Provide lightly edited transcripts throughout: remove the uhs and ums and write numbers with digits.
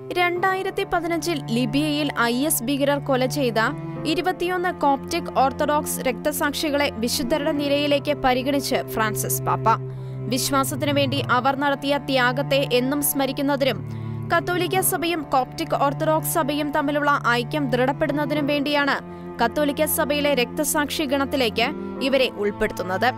2015 ലിബിയയിൽ IS ഭീകരർ കൊല ചെയ്ത 21 കോപ്റ്റിക് ഓർത്തഡോക്സ് രക്തസാക്ഷികളെ വിശുദ്ധരുടെ നിരയിലേക്ക് പരിഗണിച്ച് ഫ്രാൻസിസ് പാപ്പ. വിശ്വാസത്തിനു വേണ്ടി അവർ നടത്തിയ ത്യാഗത്തെ എന്നും സ്മരിക്കുന്നതിനും കത്തോലിക്ക സഭയും കോപ്റ്റിക് ഓർത്തഡോക്സ് സഭയും തമ്മിലുള്ള ഐക്യം ദൃഢപ്പെടുന്നതിനും വേണ്ടിയാണ് കത്തോലിക്ക സഭയിലെ രക്തസാക്ഷി ഗണത്തിലേക്ക് ഇവരെ ഉൾപ്പെടുത്തുന്നത്.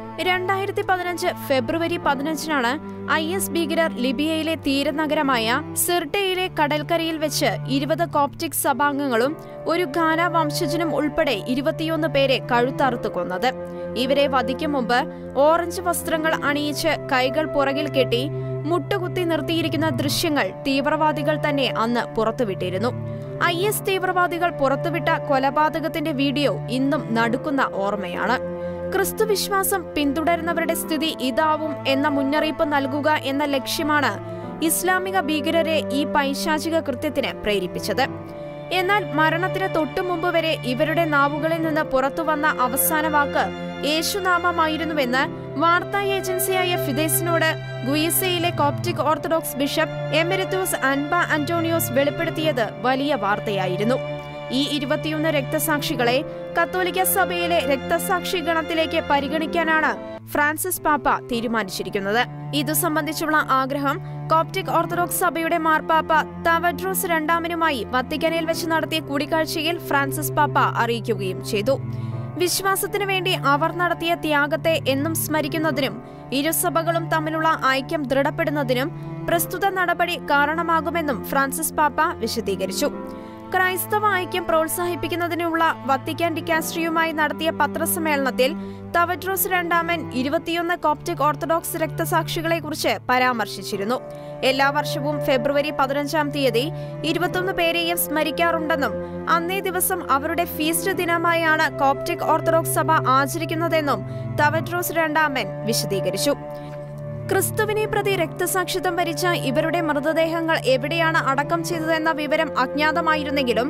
2015 ഫെബ്രുവരി 15-നാണ് IS ഭീകരർ ലിബിയയിലെ തീരനഗരമായ സിർട്ടയിലെ കടൽക്കരയിൽ വെച്ച് 20 കോപ്റ്റിക് സഭാംഗങ്ങളും ഒരു ഘാന വംശജനും ഉൾപ്പെടെ 21 പേരെ കഴുത്തറുത്തു കൊന്നത്. ഇവരെ വധിക്കും മുമ്പ് ഓറഞ്ച് വസ്ത്രങ്ങൾ അണിയിച്ച് കൈകൾ പുറകിൽ കെട്ടി മുട്ടുകുത്തി നിർത്തിയിരിക്കുന്ന ദൃശ്യങ്ങൾ തീവ്രവാദികൾ തന്നെ അന്ന് പുറത്തുവിട്ടിരുന്നു. IS തീവ്രവാദികൾ പുറത്തുവിട്ട കൊലപാതകത്തിന്റെ വീഡിയോ ഇന്നും നടുക്കുന്ന ഓർമ്മയാണ്. ക്രിസ്തുവിശ്വാസം പിന്തുടരുന്നവരുടെ സ്ഥിതി ഇതാവും എന്ന മുന്നറിയിപ്പ് നൽകുക എന്ന ലക്ഷ്യമാണ് ഇസ്ലാമിക ഭീകരരെ ഈ പൈശാചിക കൃത്യത്തിന് പ്രേരിപ്പിച്ചത്. എന്നാൽ മരണത്തിന് തൊട്ടുമുമ്പ് വരെ ഇവരുടെ നാവുകളിൽ നിന്ന് പുറത്തുവന്ന അവസാന വാക്ക് യേശുനാമമായിരുന്നുവെന്ന് വാർത്താ ഏജൻസിയായ ഫിദേസിനോട് ഗുയിസയിലെ Coptic Orthodox bishop emeritus Anba Antonios വെളിപ്പെടുത്തിയത് വലിയ വാർത്തയായിരുന്നു. ഈ 21 രക്തസാക്ഷികളെ കത്തോലിക്ക സഭയിലെ രക്തസാക്ഷി ഗണത്തിലേക്ക് പരിഗണിക്കാനാണ് ഫ്രാൻസിസ് പാപ്പ തീരുമാനിച്ചിരിക്കുന്നത്. ഇതു സംബന്ധിച്ചുള്ള ആഗ്രഹം കോപ്റ്റിക് ഓർത്തഡോക്സ് സഭയുടെ മാർപ്പാപ്പ തവഡ്രോസ് രണ്ടാമനുമായി വത്തിക്കാനിൽ വെച്ച് നടത്തിയ കൂടിക്കാഴ്ചയിൽ ഫ്രാൻസിസ് പാപ്പ അറിയിക്കുകയും ചെയ്തു. വിശ്വാസത്തിനു വേണ്ടി അവർ നടത്തിയ ത്യാഗത്തെ എന്നും സ്മരിക്കുന്നതിനും ഇരുസഭകളും തമ്മിലുള്ള ഐക്യം ദൃഢപ്പെടുന്നതിനും പ്രസ്തുത നടപടി കാരണമാകുമെന്നും ഫ്രാൻസിസ് പാപ്പ വിശദീകരിച്ചു. ക്രൈസ്തവ ഐക്യം പ്രോത്സാഹിപ്പിക്കുന്നതിനുള്ള വത്തിക്കാൻ ഡിക്കാസ്ട്രിയുമായി നടത്തിയ പത്രസമ്മേളനത്തിൽ തവഡ്രോസ് രണ്ടാമൻ 21 കോപ്റ്റിക് ഓർത്തഡോക്സ് രക്തസാക്ഷികളെക്കുറിച്ച് പരാമർശിച്ചിരുന്നു. എല്ലാ വർഷവും ഫെബ്രുവരി 15-ാം തീയതി 21 പേരെയും സ്മരിക്കാറുണ്ടെന്നും അന്നേ ദിവസം അവരുടെ ഫീസ്റ്റ് ദിനമായാണ് കോപ്റ്റിക് ഓർത്തഡോക്സ് സഭ ആചരിക്കുന്നതെന്നും തവഡ്രോസ് രണ്ടാമൻ വിശദീകരിച്ചു. ക്രിസ്തുവിനെ പ്രതി രക്തസാക്ഷിത്വം വരിച്ച ഇവരുടെ മൃതദേഹങ്ങൾ എവിടെയാണ് അടക്കം ചെയ്തതെന്ന വിവരം അജ്ഞാതമായിരുന്നെങ്കിലും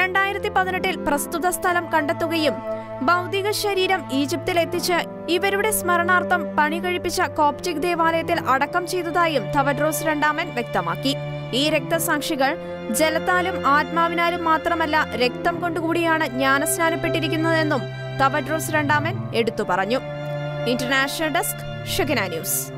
2018-ൽ പ്രസ്തുത സ്ഥലം കണ്ടെത്തുകയും ഭൗതിക ശരീരം ഈജിപ്തിൽ എത്തിച്ച് ഇവരുടെ സ്മരണാർത്ഥം പണി കഴിപ്പിച്ച കോപ്റ്റിക് ദേവാലയത്തിൽ അടക്കം ചെയ്തതായും തവഡ്രോസ് രണ്ടാമൻ വ്യക്തമാക്കി. ഈ രക്തസാക്ഷികൾ ജലത്താലും ആത്മാവിനാലും മാത്രമല്ല രക്തം കൊണ്ടുകൂടിയാണ് ജ്ഞാനസ്നാനപ്പെട്ടിരിക്കുന്നതെന്നും തവഡ്രോസ് രണ്ടാമൻ എടുത്തു പറഞ്ഞു. International desk Shekinah news.